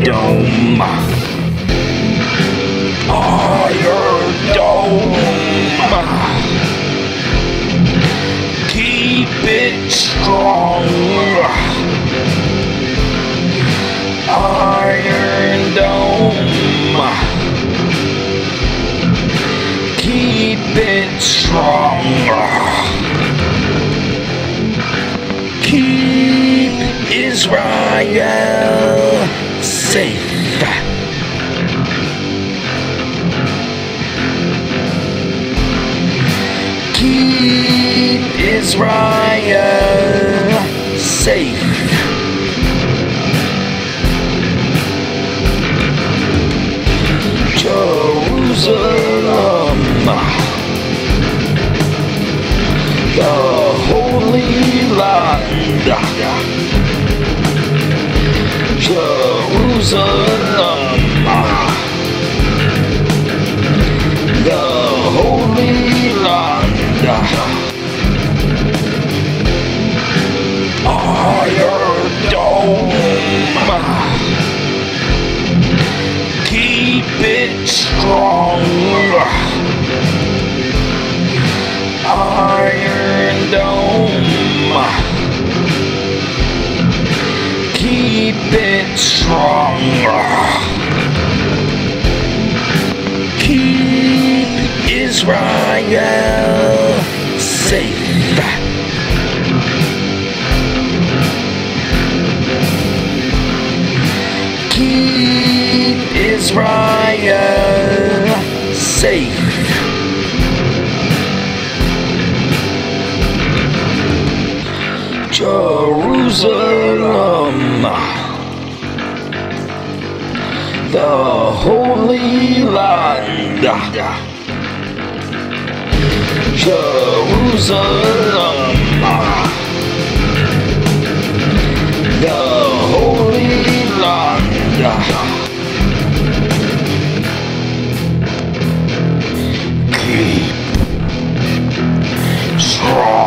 Dome. Iron Dome. Keep it strong. Iron Dome. Keep it strong. Keep Israel safe. Keep Israel safe. Jerusalem, the Holy Land. Jerusalem, the Holy Land. Iron Dome. Keep it strong. Iron Dome. Keep it strong. Keep Israel safe. Keep Israel safe. Jerusalem, the Holy Land. Jerusalem, the Holy Land. Keep strong.